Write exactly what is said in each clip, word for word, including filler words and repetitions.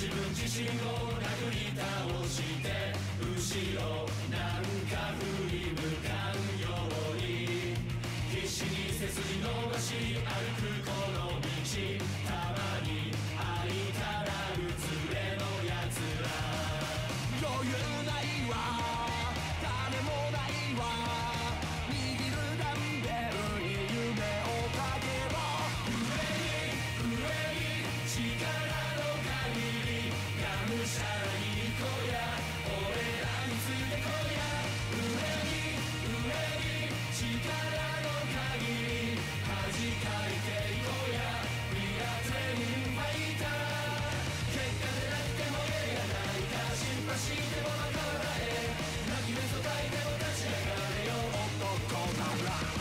自分自身を殴り倒して後ろなんか振り向かんように必死に背筋伸ばし歩くこの道たまに会いたらうつれのやつら余裕ないわ金もないわ握るダンベルに夢をかけろ上に上に力の限りがむしゃらに行こうや俺らについてこいや上に上に力の限り恥かいていこうや We are training fighter 結果でなくても芸がないから心配してもまた笑え泣き目そたいても立ち上がれよ男なら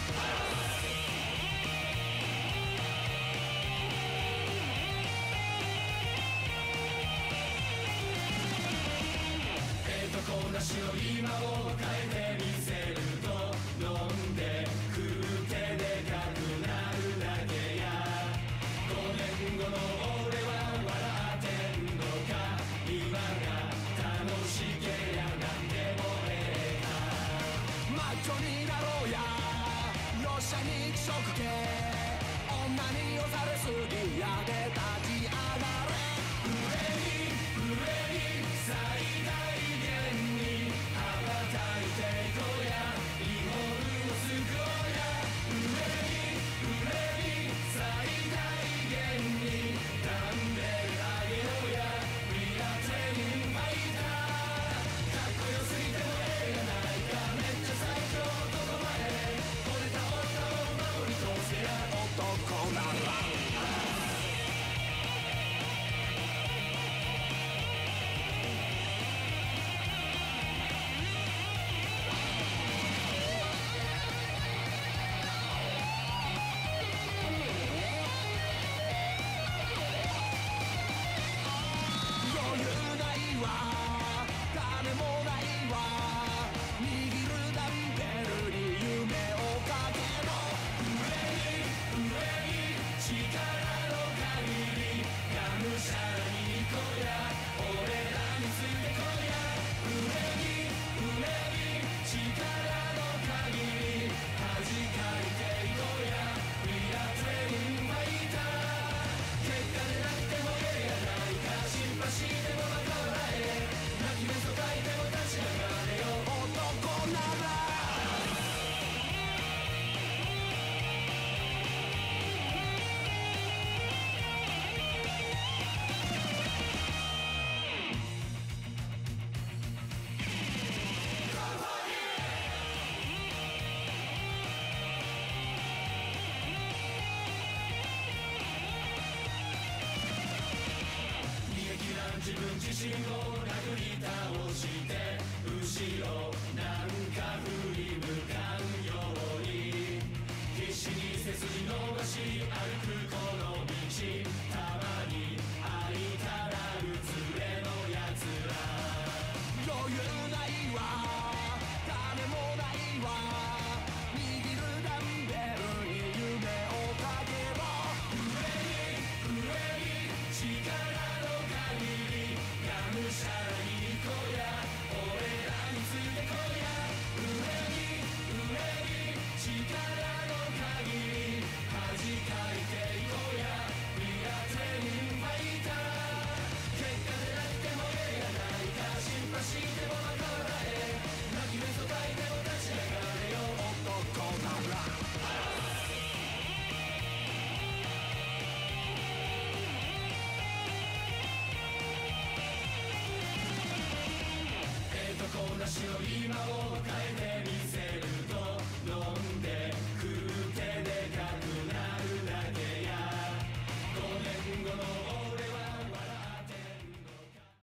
こんなしの今を変えてみせると飲んで食うてでかくなるだけやごねんごの俺は笑ってんのか今が楽しけりゃなんでもええかマッチョになろうやよっしゃ肉食系女に押されすぎやで立ち上がれ上に上に最大限に羽ばたいていこうや日本を救おうや上に上に最大限にダンベル上げようや We are training fighter かっこよすぎてもええやないかめっちゃ最強男前惚れた女を守り通せや男なら自分自身を殴り倒して後ろなんか振り向かんように必死に背筋伸ばし歩くこの道たまに